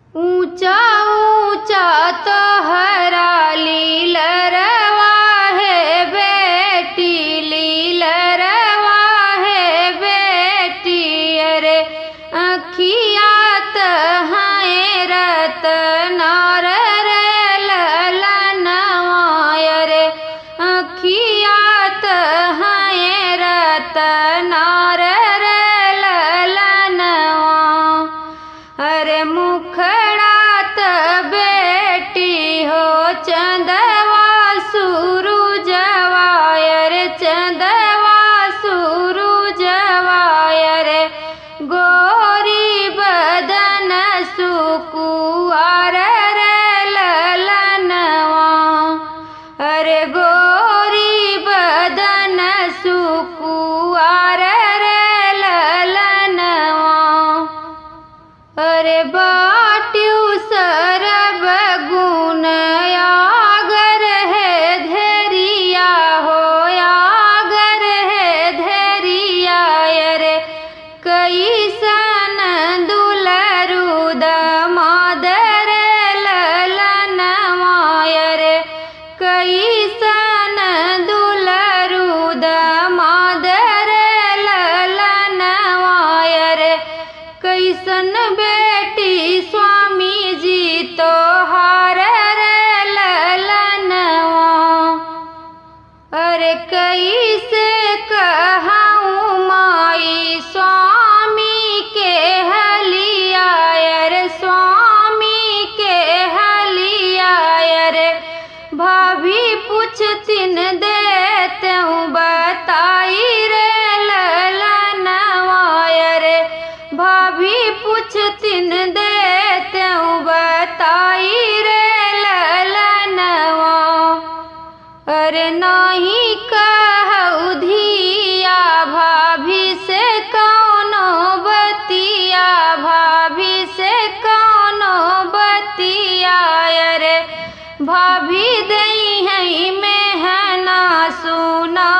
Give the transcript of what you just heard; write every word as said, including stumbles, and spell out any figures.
ऊंचा ऊंचा तोहरा लीलरवा है बेटी, लीलरवा है बेटी। अरे अखिया तहाए रतना रे ललनवा, अरे अखिया तहाए रतना रे ललनवा। अरे मुखड़ा त बेटी हो चंदवा सूरुजवा, अरे चंदवा सूरुजवा। अरे गोरी बदन सुकुआर रे ललनवा, अरे गोरी बदन सुकुआर रे ललनवा। अरे बाट्यू सरब गुण आगर है धैरिया हो, आगर है धैरिया। अरे कैसन दुलरू दामाद रे ललनवा, अरे कैसन दुलरू दामाद रे ललनवा। अरे कैसन बेटी स्वामी जी तोहार रे ललनवा। अरे कैसे कहूँ माई स्वामी के हलिया, अरे स्वामी के हलिया। अरे भाभी पूछतिन देते हूँ बताई रे ललनवा, अरे भाभी पूछतिन देते हूँ बताई रे ललनवा। अरे नाही कहू धिया भाभी से कौनो बतिया, भाभी से कौनो बतिया। अरे भाभी दई है मेहना सुना